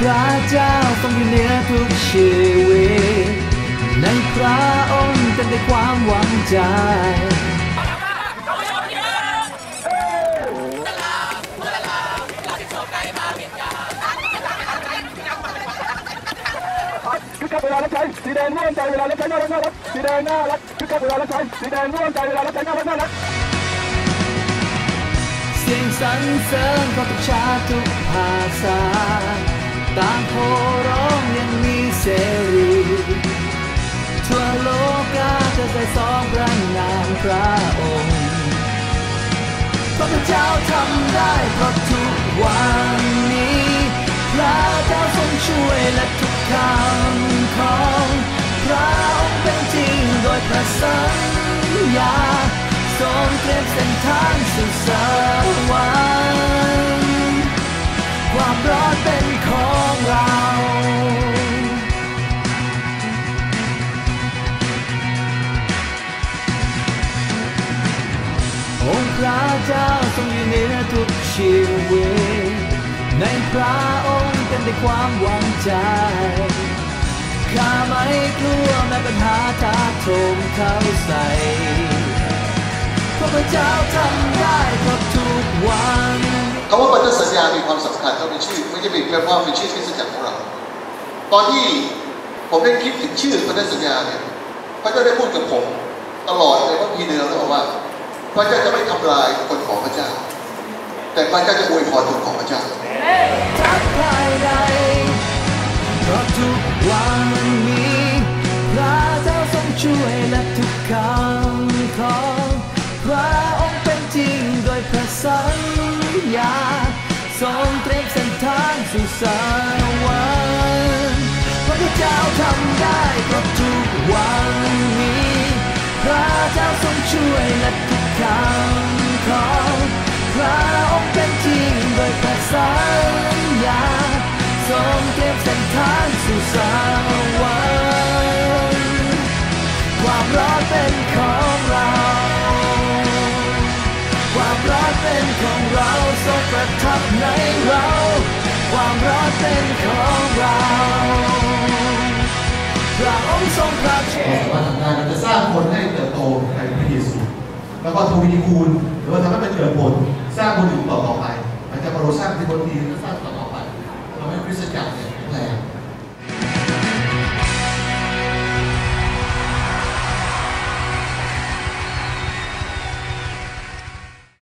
ระเจ้าทรงอยู่เหนือทุกชีวิตในพระองค์เต็มด้วยความหวังใจคือกับเวลารับใช้สีแดงร่วมใจเวลารับใช้น่ารักสีแดงน่ารักคือกับเวลารับใช้สีแดงร่วมใจเวลารับใช้น่ารักเสียงสรรเสริญของทุกชาติทุกภาษาต่างโห่ร้องยังมีเสรีทั่วโลกาจะใส่สองพระนามพระองค์พระเจ้าทำได้เพราะทุกวันนี้พระเจ้าทรงช่วยและทุกคำของพระองค์เป็นจริงโดยพระสัญญาทรงเตรียมเส้นทางสู่สวรรค์ความรอดเป็นของเราองค์พระเจ้าทรงอยู่เหนือทุกชีวิตในพระองค์เต็มด้วยความหวังใจข้าไม่กลัวแม้ปัญหาท้าโถมเข้าใส่เพราะพระเจ้าทำได้ครบทุกวันคำว่าพันธสัญญามีความสำคัญต้องเป็นชื่อไม่ใช่เป็นแค่ว่าเป็นชื่อคริสตจักรของเราตอนที่ผมได้คิดถึงชื่อพันธสัญญาเนี่ยพระเจ้าได้พูดกับผมตลอดในพระคัมภีร์เดิมแล้วบอกว่าพระเจ้าจะไม่ทำลายคนของพระเจ้าแต่พระเจ้าจะอวยพรคนของพระเจ้าทักทายใดเพราะทุกวันนี้พระเจ้าทรงช่วยและทุกคำของพระองค์เป็นจริงโดยพระสัญญาทรงเตรียมเส้นทางสู่สวรรค์พระเจ้าทำได้เพราะทุกวันนี้พระเจ้าทรงช่วยและทุกคำของพระองค์เป็นจริงโดยพระสัญญาทรงเตรียมเส้นทางสู่สวรรค์ความรอดเป็นของเราความรอดเป็นของเราทรงประทับในเราความรอดเป็นของเราพระองค์ทรงพระเจ้ามาทำงานเราจะสร้างคนให้เติบโตในพระเยซูแล้วก็ทวีคูณหรือว่าทำให้มันเกิดผลสร้างคนอื่นต่อไปอาจจะมาเราสร้างที่คนดีก็สร้างต่อไปทำให้คริสตจักรเนี่ย